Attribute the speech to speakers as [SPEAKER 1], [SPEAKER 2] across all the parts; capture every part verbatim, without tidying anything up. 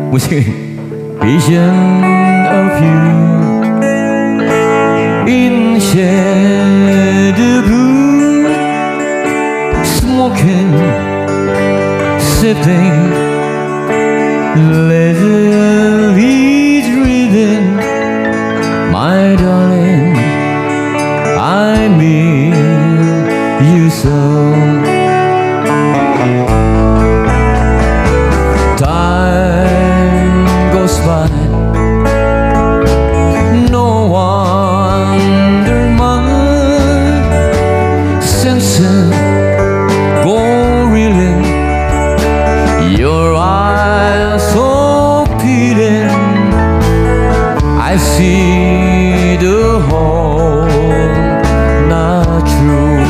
[SPEAKER 1] musik vision of you in shade blue, smoking, sipping, leisurely breathing. My darling, I miss you so. Time goes by, no wonder my senses go reeling. Your eyes so pleading, I see the whole not true.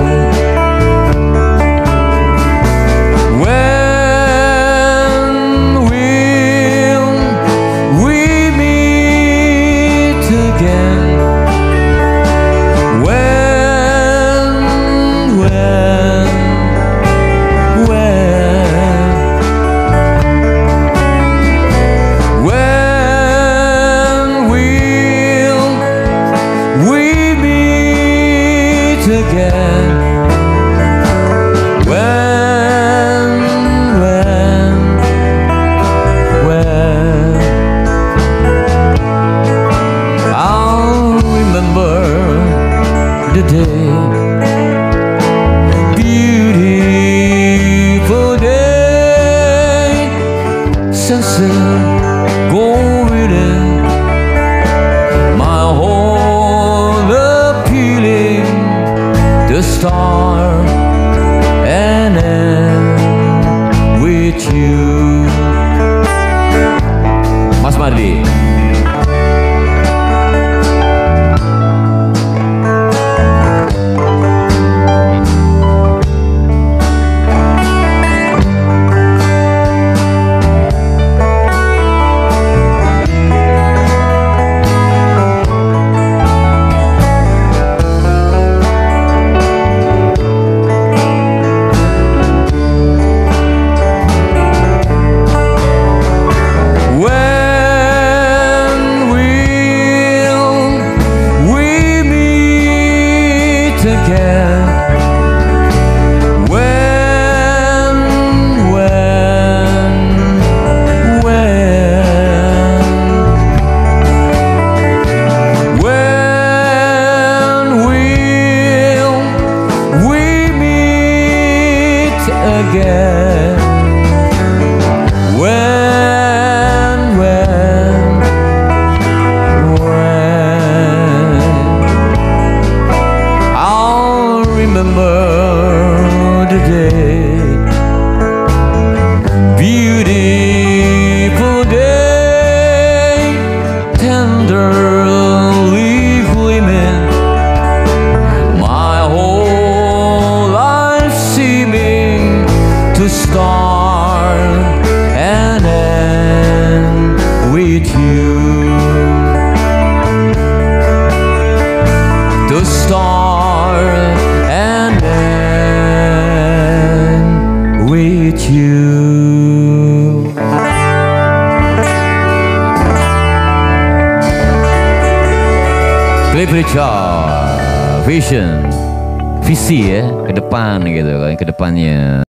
[SPEAKER 1] Again, when, when, when I'll remember the day, beautiful day, sunset golden, my whole appealing. The star and end with you. Mas Mardi. Again, when, when, when, when will we meet again? When, when, when remember the day, beautiful day, tenderly gleaming, my whole life seeming to start and end with you. To start and end with you. Clip Richard, vision, visi ya, ke depan gitu kan, ke depannya.